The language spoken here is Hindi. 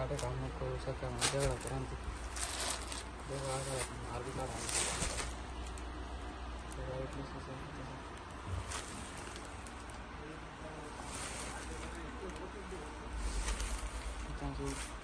काटे काम को सके झगड़ा करती देखो आगे मार भी काटा तो